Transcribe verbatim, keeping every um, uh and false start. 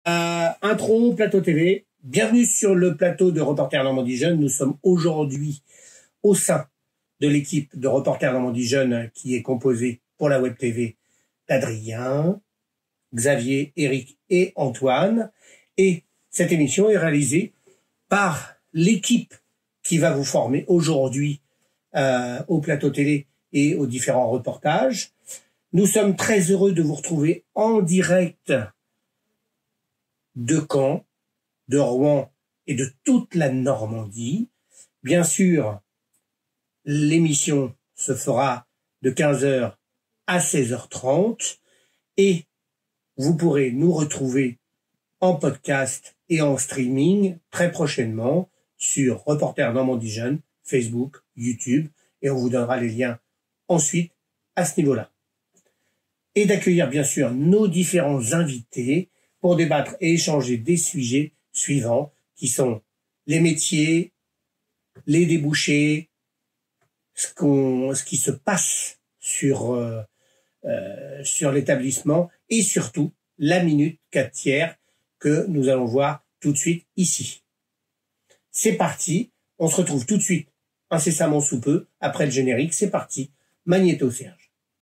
Euh, intro, Plateau T V. Bienvenue sur le plateau de Reporters Normandie Jeunes. Nous sommes aujourd'hui au sein de l'équipe de Reporters Normandie Jeunes qui est composée pour la Web T V d'Adrien, Xavier, Eric et Antoine. Et cette émission est réalisée par l'équipe qui va vous former aujourd'hui euh, au plateau télé et aux différents reportages. Nous sommes très heureux de vous retrouver en direct de Caen, de Rouen et de toute la Normandie. Bien sûr, l'émission se fera de quinze heures à seize heures trente et vous pourrez nous retrouver en podcast et en streaming très prochainement sur Reporters Normandie Jeunes, Facebook, YouTube, et on vous donnera les liens ensuite à ce niveau-là. Et d'accueillir bien sûr nos différents invités pour débattre et échanger des sujets suivants qui sont les métiers, les débouchés, ce, qu'on, ce qui se passe sur, euh, euh, sur l'établissement et surtout la minute quatre tiers que nous allons voir tout de suite ici. C'est parti, on se retrouve tout de suite incessamment sous peu après le générique. C'est parti, Magnéto Serge.